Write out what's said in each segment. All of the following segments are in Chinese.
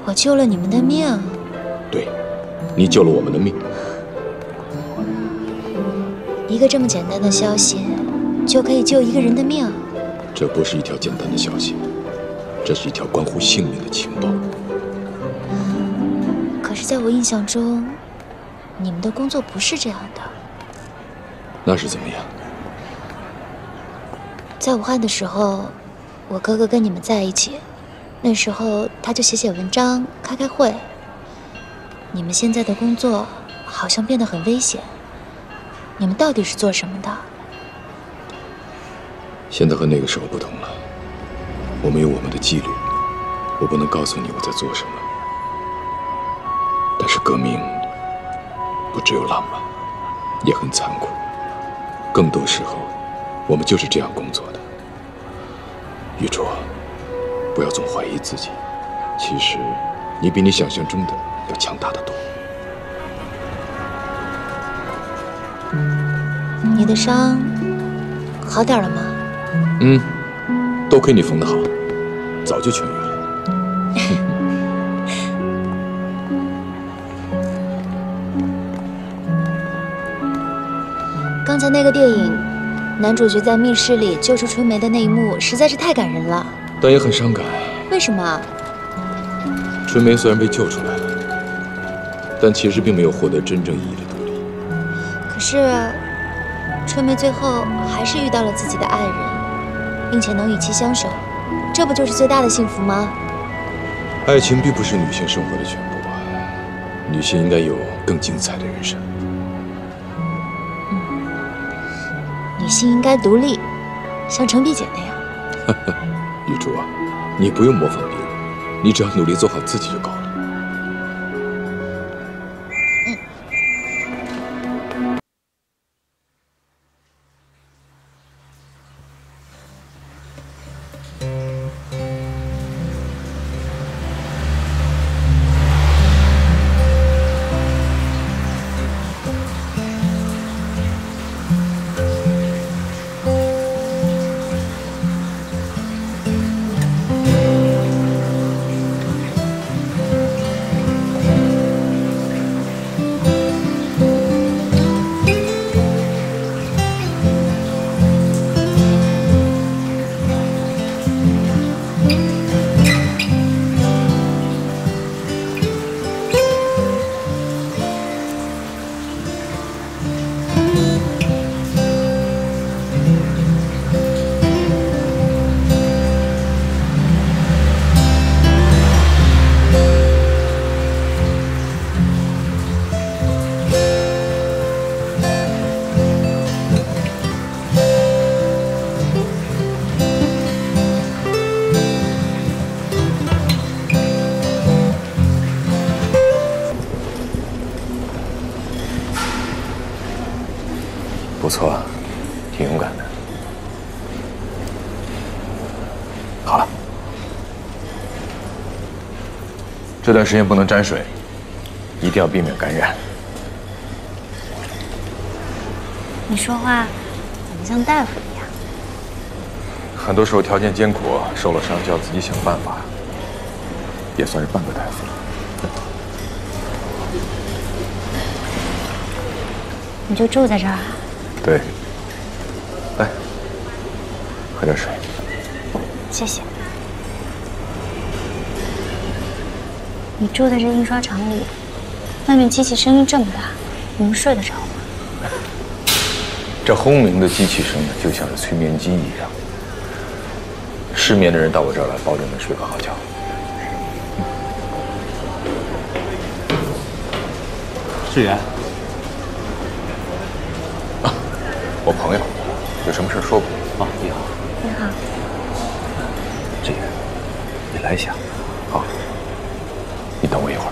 我救了你们的命。 对，你救了我们的命。 一个这么简单的消息，就可以救一个人的命？ 这不是一条简单的消息，这是一条关乎性命的情报。 可是，在我印象中，你们的工作不是这样的。 那是怎么样？ 在武汉的时候，我哥哥跟你们在一起，那时候他就写文章、开会。你们现在的工作好像变得很危险，你们到底是做什么的？ 现在和那个时候不同了，我们有我们的纪律，我不能告诉你我在做什么。但是革命不只有浪漫，也很残酷，更多时候我们就是这样工作的。玉卓，不要总怀疑自己，其实你比你想象中的要强大得多。 你的伤好点了吗？ 多亏你缝得好，早就痊愈了。 刚才那个电影，男主角在密室里救出春梅的那一幕实在是太感人了， 但也很伤感。 为什么？ 春梅虽然被救出来了，但其实并没有获得真正意义的独立。 可是，春梅最后还是遇到了自己的爱人，并且能与其相守，这不就是最大的幸福吗？ 爱情并不是女性生活的全部啊，女性应该有更精彩的人生。 女性应该独立，像程璧姐那样。 玉珠啊，你不用模仿别人，你只要努力做好自己就够了。不错，挺勇敢的。好了，这段时间不能沾水，一定要避免感染。 你说话怎么像大夫一样？ 很多时候条件艰苦，受了伤就要自己想办法，也算是半个大夫了。 你就住在这儿啊？ 对，来，喝点水。 谢谢。你住在这印刷厂里，外面机器声音这么大，你们睡得着吗？ 这轰鸣的机器声呢，就像是催眠机一样。失眠的人到我这儿来，保证能睡个好觉。 志远。 我朋友，有什么事说吧。 哦，你好。 你好。 志远，你来一下。好，你等我一会儿。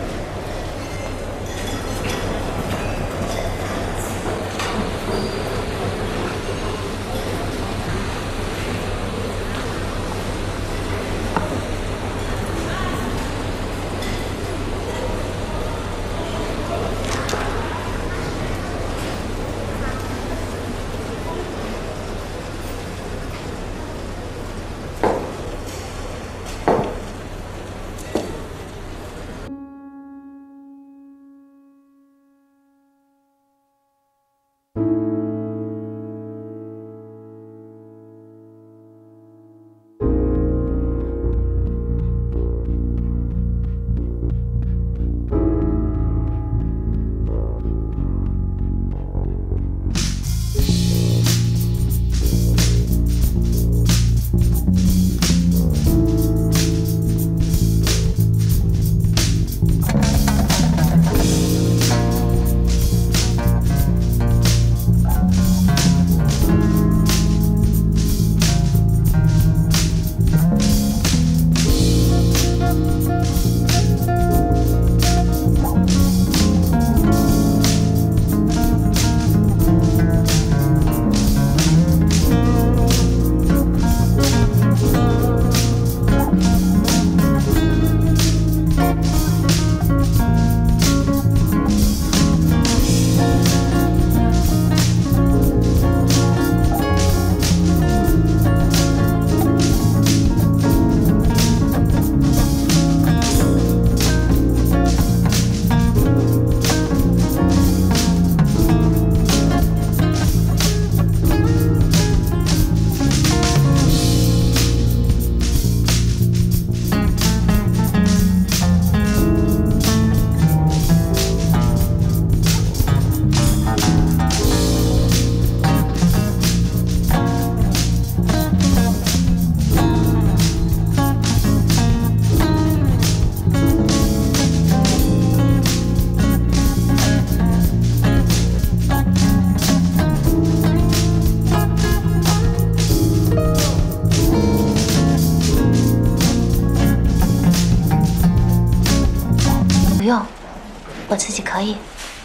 用，我自己可以。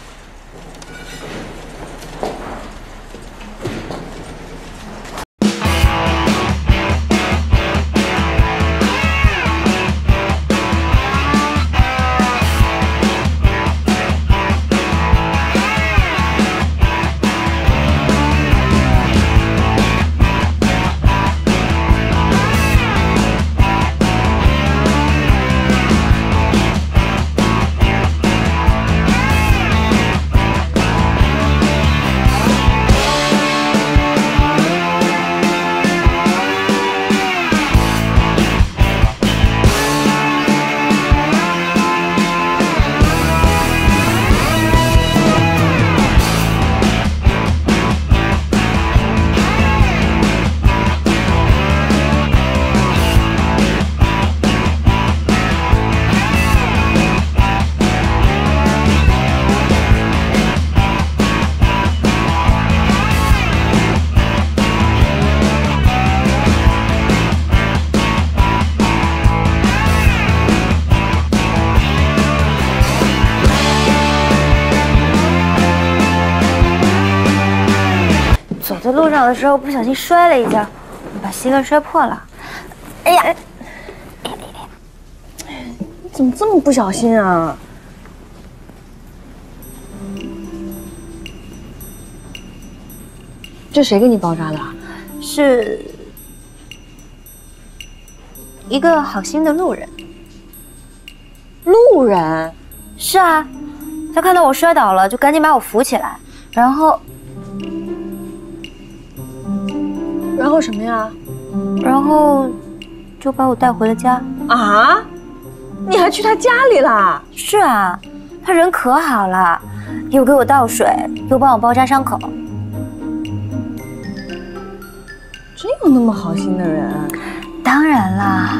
走在路上的时候不小心摔了一跤，把膝盖摔破了。哎呀！ 你怎么这么不小心啊？这谁给你包扎的？ 是一个好心的路人。 路人？ 是啊，他看到我摔倒了，就赶紧把我扶起来，然后什么呀？ 然后就把我带回了家。 啊？你还去他家里啦？ 是啊，他人可好了，又给我倒水，又帮我包扎伤口。 真有那么好心的人？ 当然啦，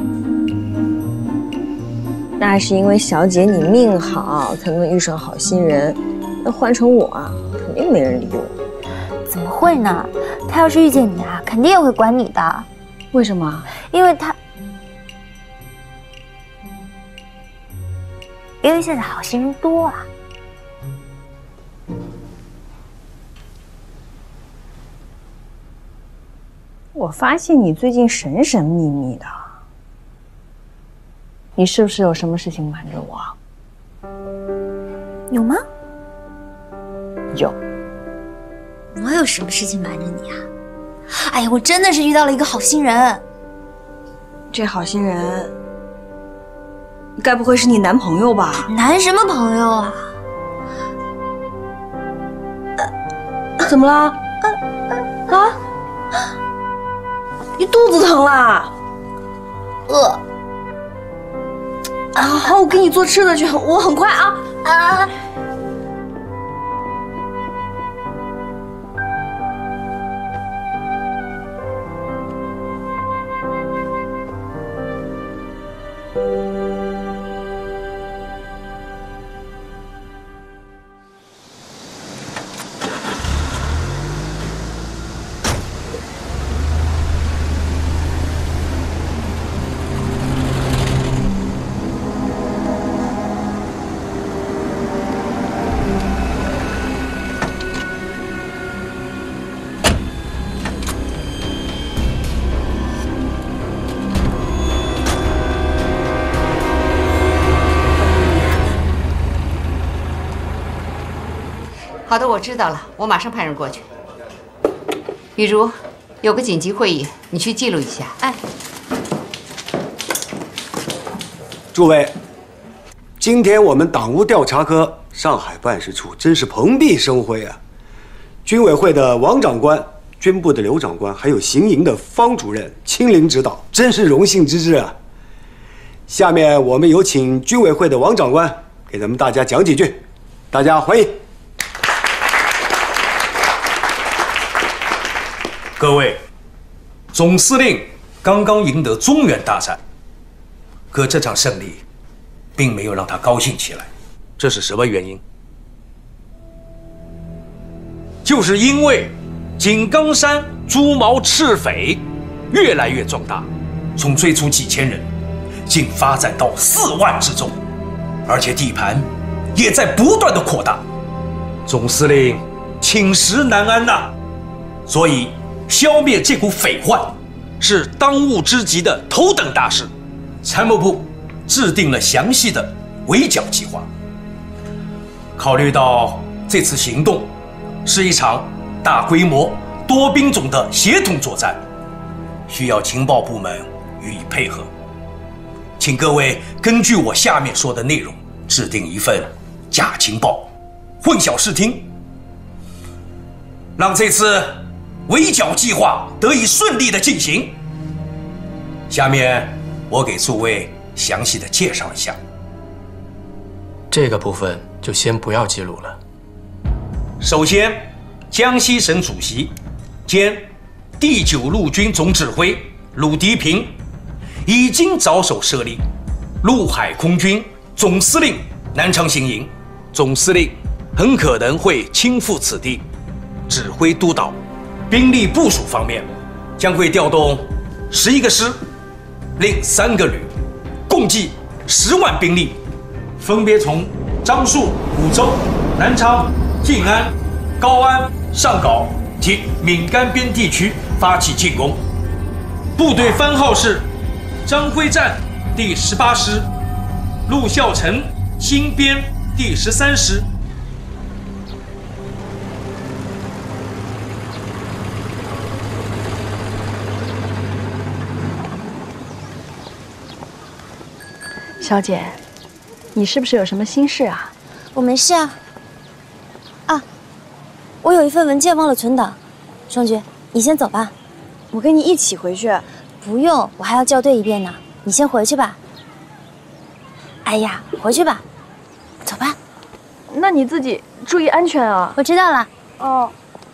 那是因为小姐你命好，才能遇上好心人。那换成我啊，肯定没人理我。 怎么会呢？他要是遇见你啊，肯定也会管你的。 为什么？ 因为现在好心人多啊。 我发现你最近神神秘秘的，你是不是有什么事情瞒着我？ 有吗？ 有。 我有什么事情瞒着你啊？哎呀，我真的是遇到了一个好心人。 这好心人，该不会是你男朋友吧？ 男什么朋友啊？ 怎么了？啊？你肚子疼啦？ 饿。 好，我给你做吃的去，我很快啊。 啊！ 好的，我知道了，我马上派人过去。雨茹，有个紧急会议，你去记录一下。哎， 诸位，今天我们党务调查科上海办事处真是蓬荜生辉啊！军委会的王长官、军部的刘长官，还有行营的方主任亲临指导，真是荣幸之至啊！下面我们有请军委会的王长官给咱们大家讲几句，大家欢迎。 各位，总司令刚刚赢得中原大战，可这场胜利并没有让他高兴起来，这是什么原因？就是因为井冈山猪毛赤匪越来越壮大，从最初几千人，竟发展到4万之众。 而且地盘也在不断的扩大。总司令寝食难安呐，所以消灭这股匪患是当务之急的头等大事。参谋部制定了详细的围剿计划。考虑到这次行动是一场大规模多兵种的协同作战，需要情报部门予以配合，请各位根据我下面说的内容制定一份假情报，混淆视听，让这次围剿计划得以顺利的进行。下面我给诸位详细的介绍一下。 这个部分就先不要记录了。 首先，江西省主席兼第9路军总指挥鲁涤平已经着手设立陆海空军总司令南昌行营，总司令很可能会亲赴此地指挥督导。兵力部署方面，将会调动11个师，另3个旅，共计10万兵力，分别从樟树、古州、南昌、晋安、高安、上皋及闽甘边地区发起进攻。部队番号是张辉战第18师、陆孝成新编第13师。 小姐，你是不是有什么心事啊？ 我没事啊。啊，我有一份文件忘了存档，双菊，你先走吧。 我跟你一起回去。 不用，我还要校对一遍呢。你先回去吧。哎呀，回去吧，走吧。 那你自己注意安全啊。 我知道了。 哦。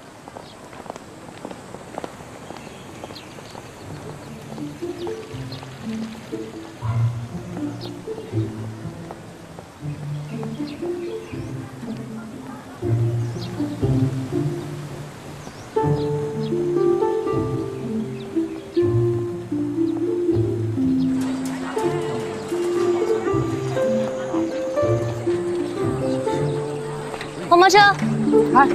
红毛车， 来。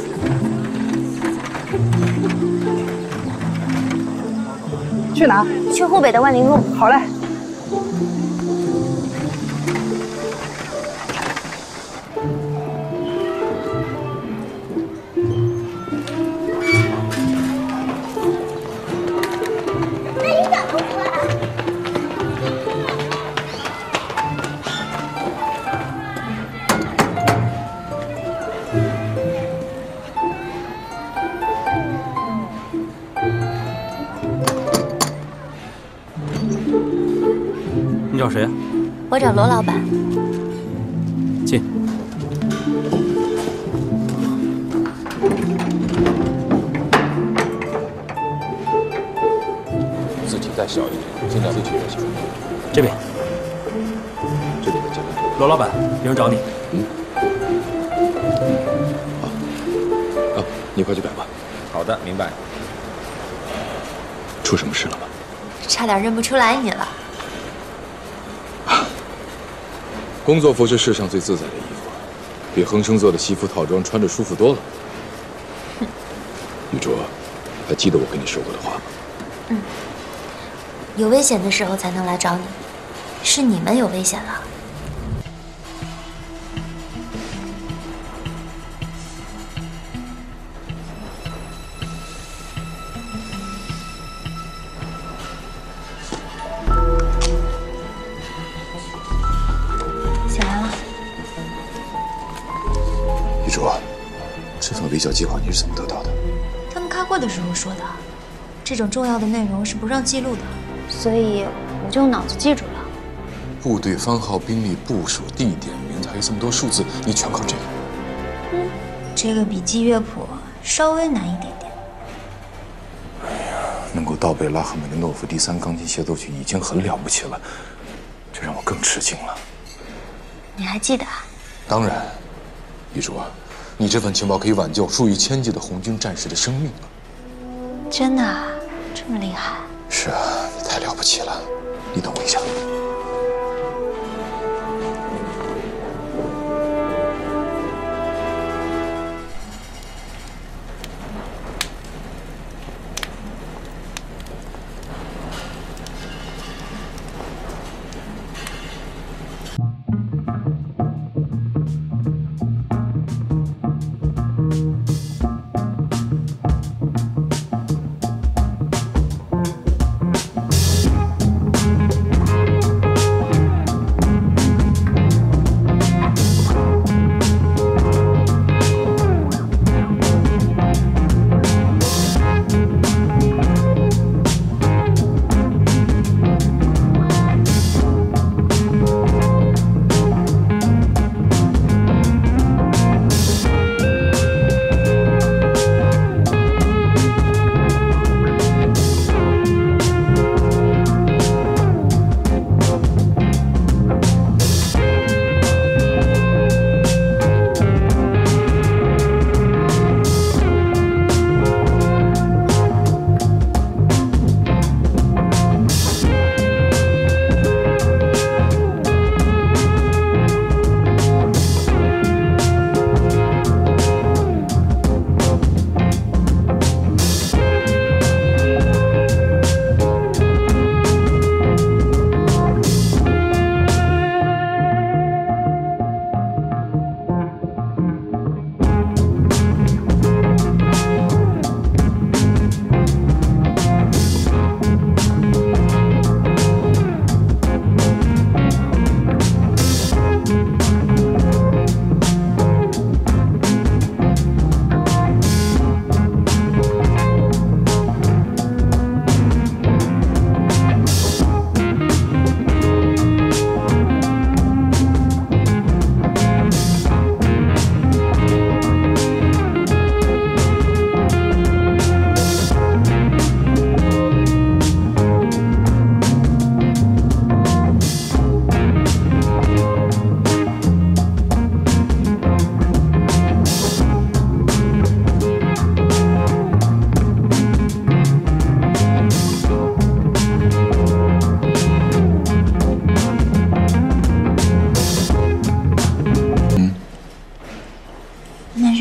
去哪？ 去湖北的万林路。 好嘞。 你找谁啊？ 我找罗老板。 进。 字体再小一点，尽量字体越小。 这边。 这里的简单。 罗老板，有人找你。 你快去改吧。 好的，明白。 出什么事了吗？ 差点认不出来你了。 工作服是世上最自在的衣服，比恒生做的西服套装穿着舒服多了。玉竹，还记得我跟你说过的话吗？ 嗯。有危险的时候才能来找你，是你们有危险了。 围剿计划你是怎么得到的？ 他们开会的时候说的，这种重要的内容是不让记录的， 所以我就用脑子记住了。 部队番号、兵力部署、地点、名字，还有这么多数字，你全靠这个？ 这个比记乐谱稍微难一点点。 哎呀，能够盗贝拉赫玛尼诺夫第3钢琴协奏曲已经很了不起了，这让我更吃惊了。 你还记得啊？ 当然，玉竹啊。你这份情报可以挽救数以千计的红军战士的生命了。 真的啊？这么厉害？ 是啊，你太了不起了。你等我一下。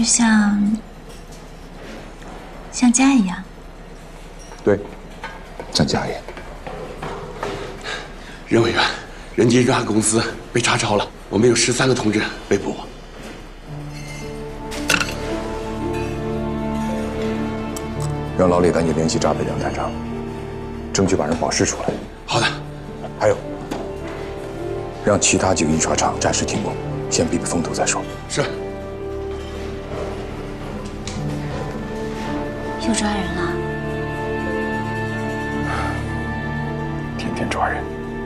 就像家一样。 对，像家一样。 任委员，人家冤案公司被查抄了，我们有13个同志被捕。 让老李赶紧联系闸北梁探长，争取把人保释出来。 好的。 还有，让其他几个印刷厂暂时停工，先避避风头再说。 是。 又抓人了？ 天天抓人。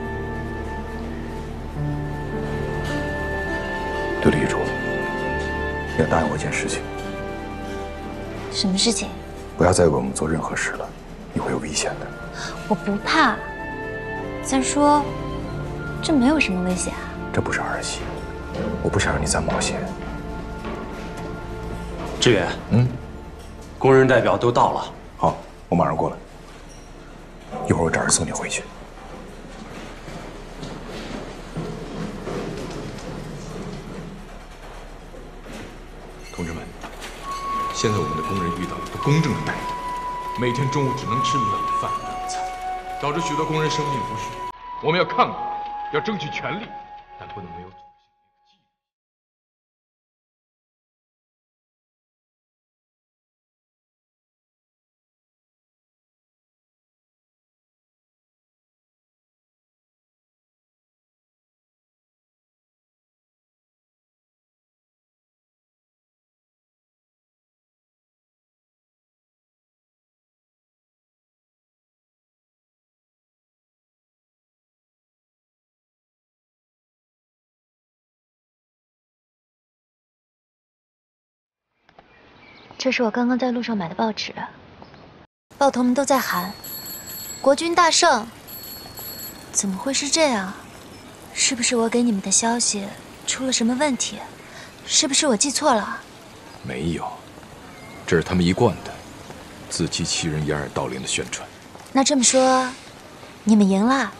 对了，玉竹，你要答应我一件事情。 什么事情？ 不要再为我们做任何事了，你会有危险的。 我不怕。再说，这没有什么危险啊。 这不是儿戏，我不想让你再冒险。 志远，工人代表都到了。 好，我马上过来。一会儿我找人送你回去。 同志们，现在我们的工人遇到了不公正的待遇，每天中午只能吃冷饭冷菜，导致许多工人生命不适。我们要抗议，要争取权利，但不能没有。 这是我刚刚在路上买的报纸，报头们都在喊“国军大胜”，怎么会是这样？是不是我给你们的消息出了什么问题？是不是我记错了？ 没有，这是他们一贯的自欺欺人、掩耳盗铃的宣传。 那这么说，你们赢了？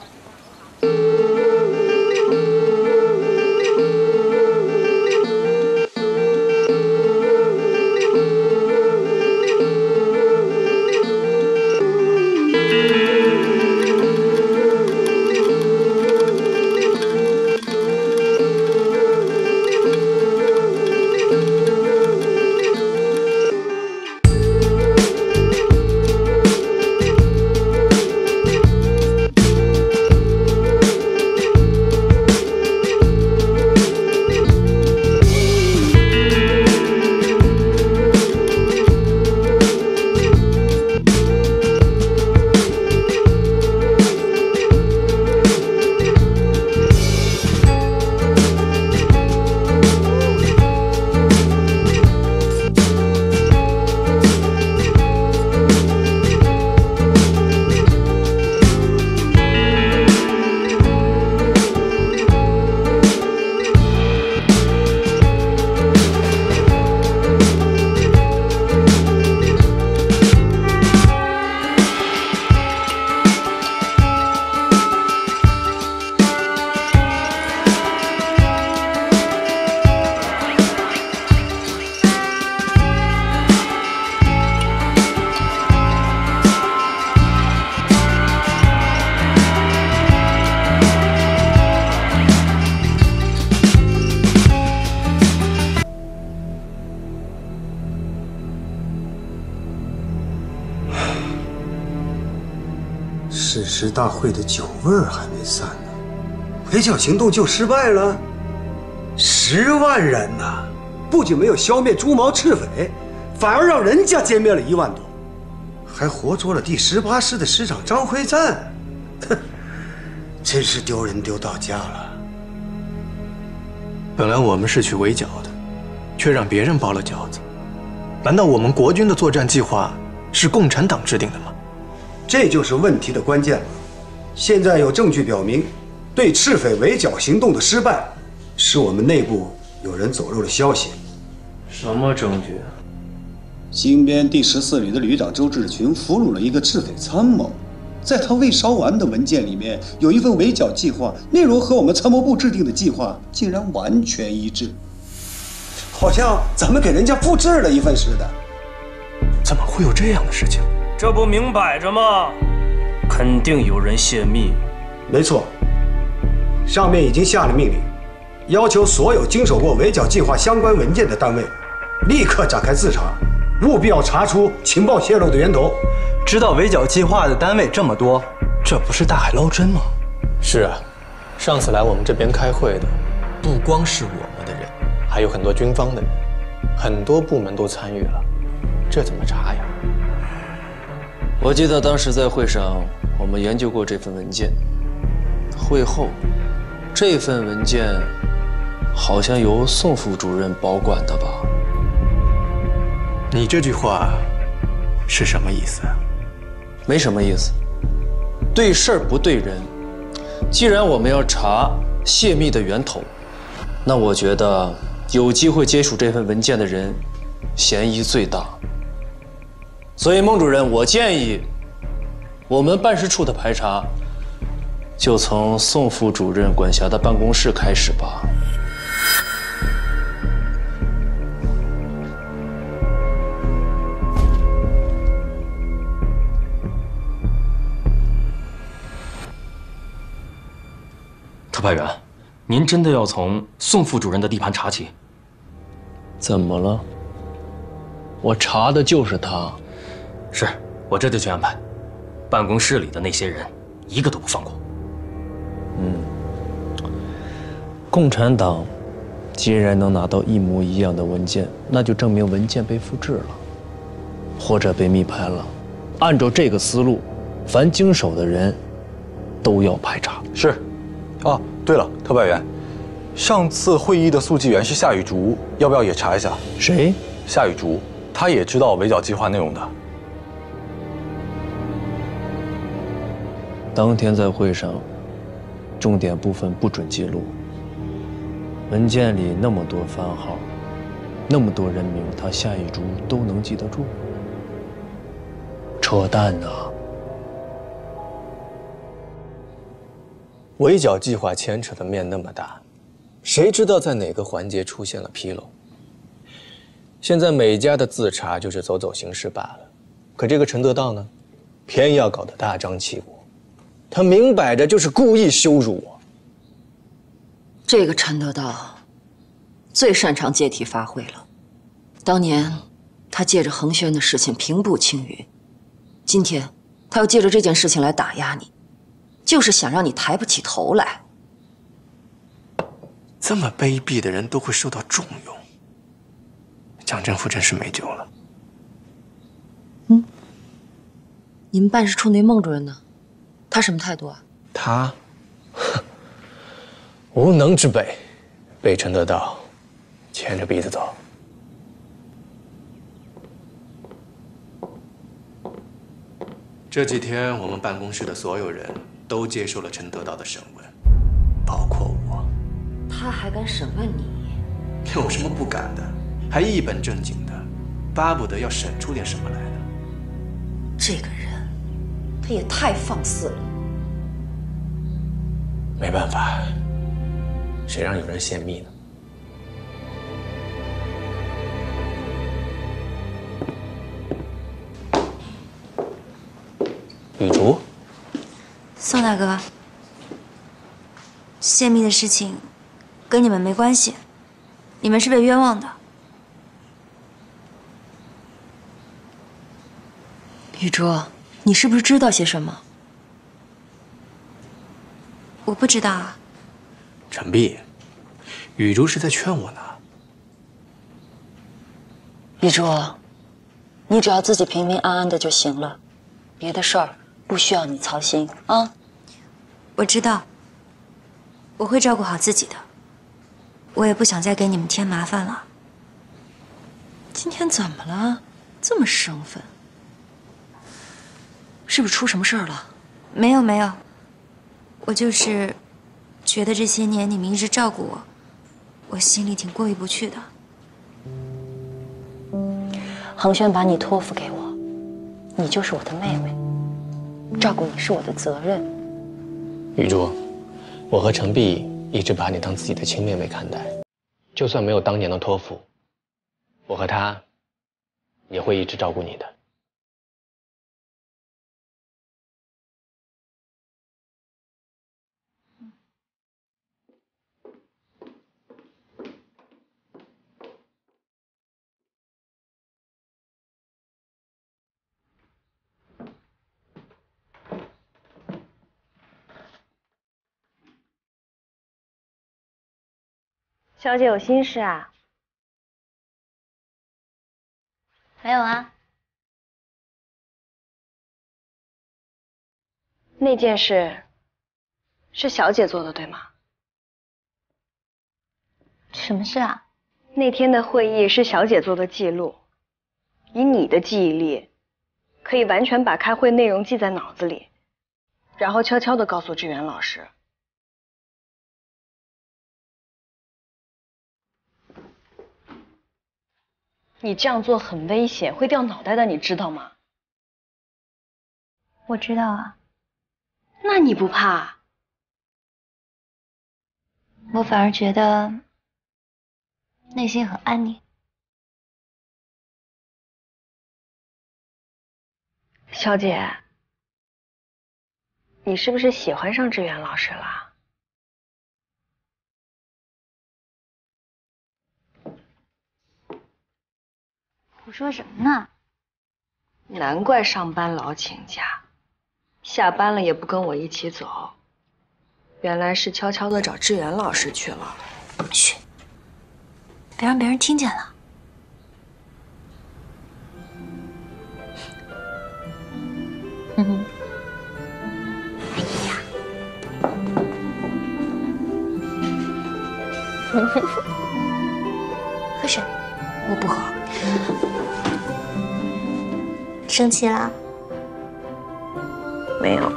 誓师大会的酒味儿还没散呢，围剿行动就失败了。10万人呐，不仅没有消灭猪毛赤匪，反而让人家歼灭了1万多，还活捉了第18师的师长张辉赞，哼，真是丢人丢到家了。 本来我们是去围剿的，却让别人包了饺子。难道我们国军的作战计划是共产党制定的吗？ 这就是问题的关键了。现在有证据表明，对赤匪围剿行动的失败，是我们内部有人走漏了消息。 什么证据？ 新编第14旅的旅长周志群俘虏了一个赤匪参谋，在他未烧完的文件里面有一份围剿计划，内容和我们参谋部制定的计划竟然完全一致。 好像咱们给人家复制了一份似的。 怎么会有这样的事情？ 这不明摆着吗？肯定有人泄密。 没错，上面已经下了命令，要求所有经手过围剿计划相关文件的单位，立刻展开自查，务必要查出情报泄露的源头。 知道围剿计划的单位这么多，这不是大海捞针吗？是啊，上次来我们这边开会的，不光是我们的人，还有很多军方的人，很多部门都参与了，这怎么查呀？ 我记得当时在会上，我们研究过这份文件。会后，这份文件好像由宋副主任保管的吧？ 你这句话是什么意思啊？ 没什么意思，对事儿不对人。既然我们要查泄密的源头，那我觉得有机会接触这份文件的人，嫌疑最大。所以，孟主任，我建议我们办事处的排查，就从宋副主任管辖的办公室开始吧。 特派员，您真的要从宋副主任的地盘查起？ 怎么了？我查的就是他。 是，我这就去安排。办公室里的那些人，一个都不放过。 共产党既然能拿到一模一样的文件，那就证明文件被复制了，或者被密拍了。按照这个思路，凡经手的人都要排查。 是。哦，对了，特派员，上次会议的速记员是夏雨竹，要不要也查一下？ 谁？ 夏雨竹，他也知道围剿计划内容的。 当天在会上，重点部分不准记录。文件里那么多番号，那么多人名，他夏雨竹都能记得住？扯淡呐！ 围剿计划牵扯的面那么大，谁知道在哪个环节出现了纰漏？现在每家的自查就是走走形式罢了。可这个陈得道呢，偏要搞得大张旗鼓，他明摆着就是故意羞辱我。 这个陈得道最擅长借题发挥了。当年他借着恒轩的事情平步青云，今天他要借着这件事情来打压你，就是想让你抬不起头来。 这么卑鄙的人都会受到重用，蒋正府真是没救了。 你们办事处那孟主任呢？他什么态度啊？ 他无能之辈，被陈得道牵着鼻子走。这几天我们办公室的所有人都接受了陈得道的审问，包括我。 他还敢审问你？ 有什么不敢的？还一本正经的，巴不得要审出点什么来呢。 这个人，他也太放肆了。 没办法，谁让有人泄密呢？雨竹， 宋大哥，泄密的事情跟你们没关系，你们是被冤枉的。 雨竹，你是不是知道些什么？ 我不知道啊。 陈碧，雨竹是在劝我呢。 雨竹，你只要自己平平安安的就行了，别的事儿不需要你操心啊。 我知道，我会照顾好自己的。我也不想再给你们添麻烦了。 今天怎么了？这么生分？是不是出什么事儿了？ 没有没有，我就是觉得这些年你们一直照顾我，我心里挺过意不去的。 恒轩把你托付给我，你就是我的妹妹，照顾你是我的责任。 雨竹，我和程璧一直把你当自己的亲妹妹看待，就算没有当年的托付， 我和他也会一直照顾你的。 小姐有心事啊？ 没有啊。 那件事是小姐做的，对吗？ 什么事啊？ 那天的会议是小姐做的记录，以你的记忆力，可以完全把开会内容记在脑子里，然后悄悄地告诉志远老师。你这样做很危险，会掉脑袋的，你知道吗？ 我知道啊。 那你不怕？ 我反而觉得内心很安宁。 小姐，你是不是喜欢上志远老师了？ 胡说什么呢？ 难怪上班老请假，下班了也不跟我一起走，原来是悄悄地找志远老师去了。 嘘，别让别人听见了。哎呀，喝水。 我不喝。 生气啦？ 没有。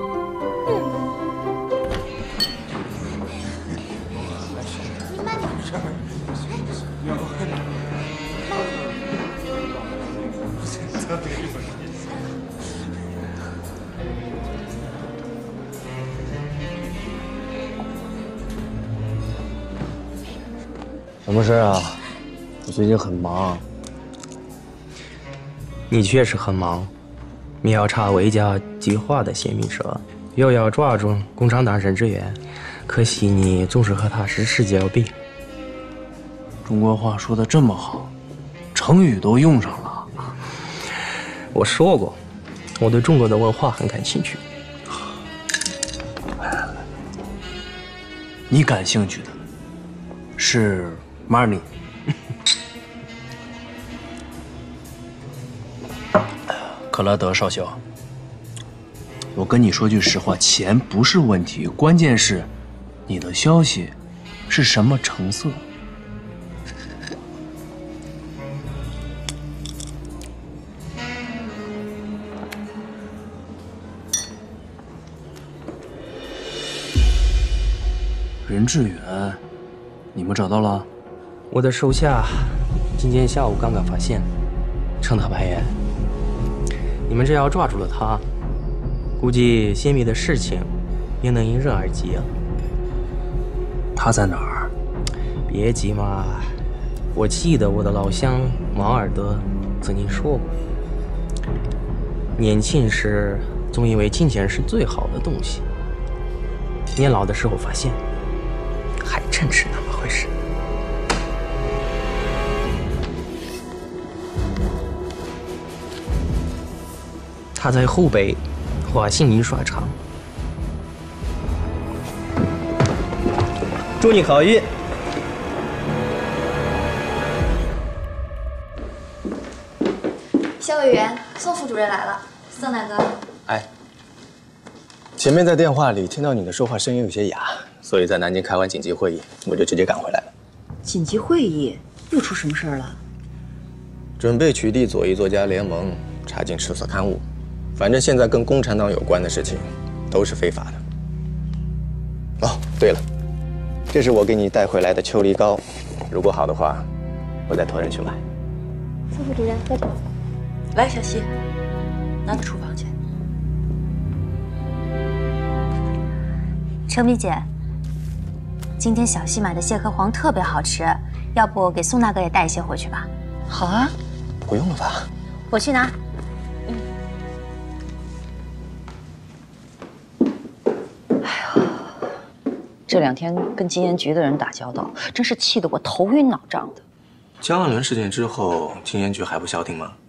你慢点。 什么事啊？我最近很忙。 你确实很忙，你要查魏家计划的泄密者，又要抓住共产党任志远，可惜你总是和他失之交臂。 中国话说的这么好，成语都用上了。 我说过，我对中国的文化很感兴趣。 你感兴趣的是 money。克拉德少校，我跟你说句实话，钱不是问题，关键是你的消息是什么成色。任志远，你们找到了？ 我的手下今天下午刚刚发现，程特派员。你们只要抓住了他，估计泄密的事情也能迎刃而解了。 他在哪儿？ 别急嘛，我记得我的老乡毛尔德曾经说过，年轻时总以为金钱是最好的东西，年老的时候发现，还真是那么回事。他在湖北华信印刷厂。祝你好运。 肖委员，宋副主任来了。宋大哥。 哎，前面在电话里听到你的说话声音有些哑，所以在南京开完紧急会议，我就直接赶回来了。 紧急会议又出什么事儿了？ 准备取缔左翼作家联盟，查禁赤色刊物。反正现在跟共产党有关的事情，都是非法的。哦，对了，这是我给你带回来的秋梨膏，如果好的话，我再托人去买。 宋副主任，喝酒。 来，小西，拿到厨房去。 程米姐，今天小西买的蟹壳黄特别好吃，要不给宋大哥也带一些回去吧？ 好啊。 不用了吧？ 我去拿。 这2天跟金研局的人打交道，真是气得我头晕脑胀的。 江岸伦事件之后，金研局还不消停吗？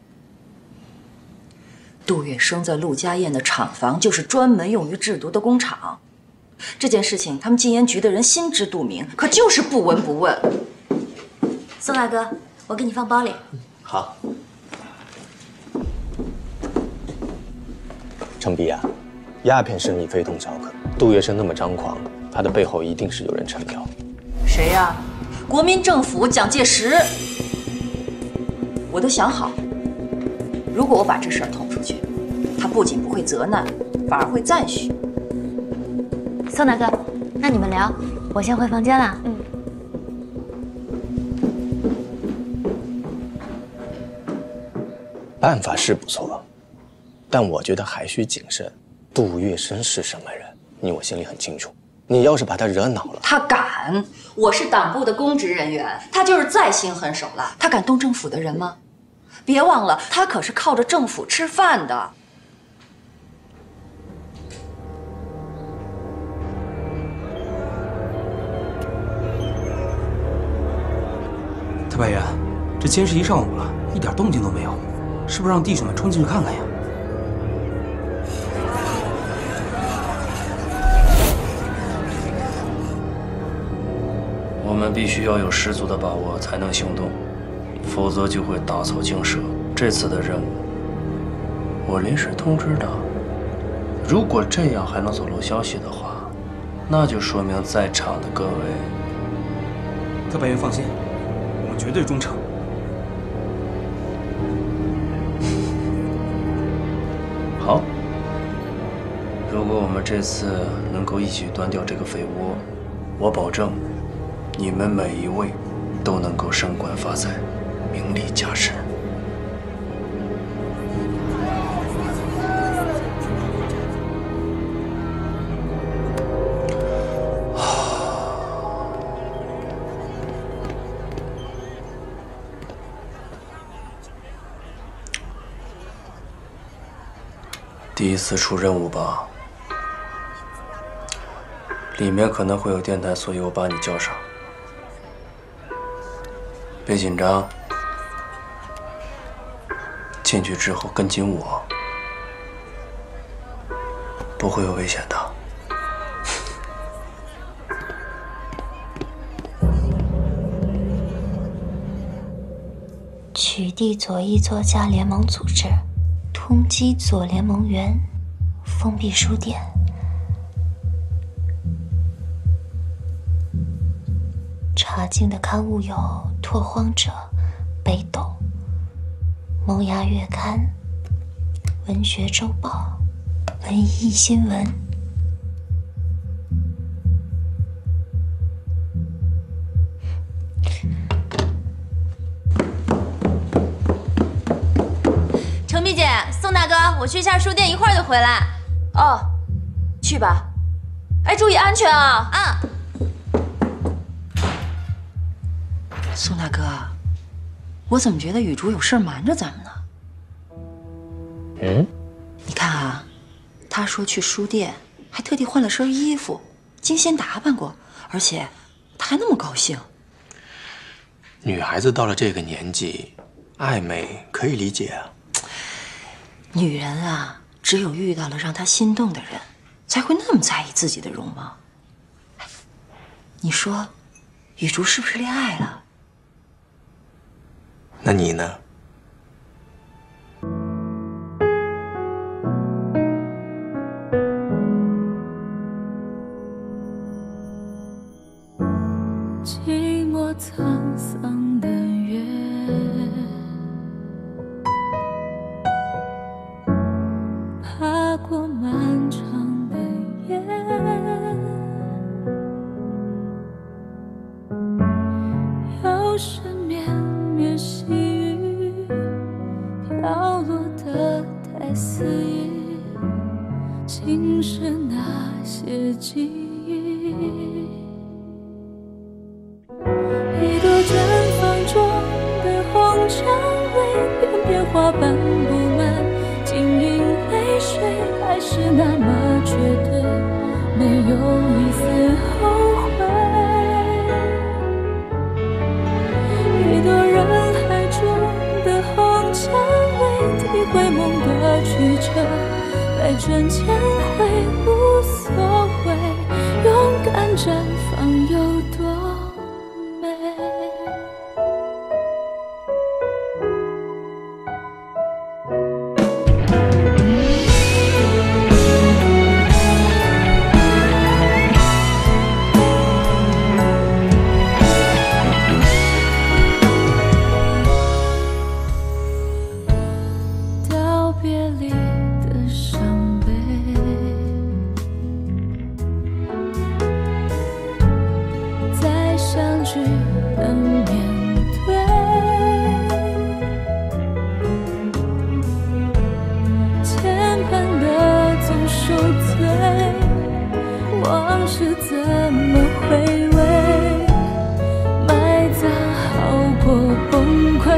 杜月笙在陆家堰的厂房就是专门用于制毒的工厂，这件事情他们金研局的人心知肚明，可就是不闻不问。 宋大哥，我给你放包里。 好。程璧啊，鸦片生意非同小可，杜月笙那么张狂，他的背后一定是有人撑腰。 谁呀？国民政府蒋介石。我都想好，如果我把这事儿捅出去，他不仅不会责难，反而会赞许。 宋大哥，那你们聊，我先回房间了。 办法是不错，但我觉得还需谨慎。杜月笙是什么人，你我心里很清楚。你要是把他惹恼了， 他敢！我是党部的公职人员，他就是再心狠手辣，他敢动政府的人吗？别忘了，他可是靠着政府吃饭的。 特派员，这监视一上午了，一点动静都没有，是不是让弟兄们冲进去看看呀？ 我们必须要有十足的把握才能行动，否则就会打草惊蛇。这次的任务，我临时通知的。如果这样还能走漏消息的话，那就说明在场的各位…… 特派员放心，我们绝对忠诚。 好，如果我们这次能够一起端掉这个肥窝，我保证，你们每一位都能够升官发财，名利加身。第一次出任务吧，里面可能会有电台，所以我把你叫上。别紧张，进去之后跟紧我，不会有危险的。 取缔左翼作家联盟组织，通缉左联盟员，封闭书店。查禁的刊物有《拓荒者》《北斗》《萌芽月刊》《文学周报》《文艺新闻》。 程璧姐，宋大哥，我去一下书店，一会儿就回来。 哦，去吧。哎，注意安全啊！ 啊。 宋大哥，我怎么觉得雨竹有事瞒着咱们呢？你看啊，他说去书店，还特地换了身衣服，精心打扮过，而且他还那么高兴。 女孩子到了这个年纪，暧昧可以理解啊。 女人啊，只有遇到了让她心动的人，才会那么在意自己的容貌。你说，雨竹是不是恋爱了？ 那你呢？ 寂寞沧桑的月，爬过漫长的夜，又是绵绵细雨飘落的太肆意，竟是那些记忆。一朵绽放中的红尘。 花瓣布满，晶莹泪水还是那么绝对，没有一丝后悔。一朵人海中的红蔷薇，体会梦的曲折，百转千回无所谓，勇敢绽放有多美。道别离的伤悲，再相聚的面对，牵绊的总受罪，往事怎么回味，埋葬好过崩溃。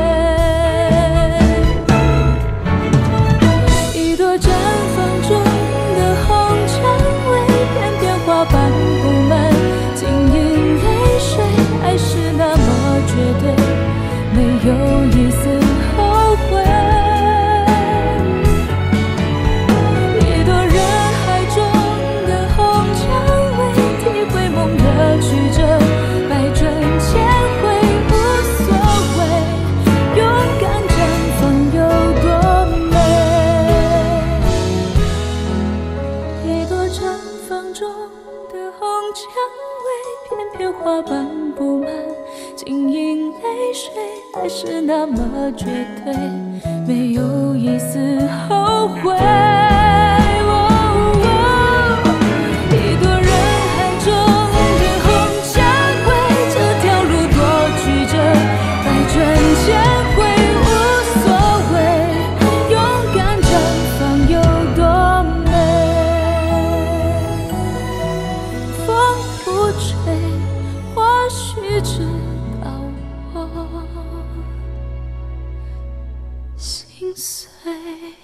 一朵绽放中的红蔷薇，片片花瓣布满，晶莹泪水还是那么绝对，没有一丝后悔。一朵人海中的红蔷薇，体会梦的曲折，百转千回无所谓，勇敢绽放有多美。一朵绽放中的红蔷薇，片片花瓣布满，晶莹泪水还是那么绝对，没有一丝后悔。一朵人海中的红蔷薇，这条路多曲折，百转千回无所谓，勇敢绽放有多美。风不吹，或许直到我心碎。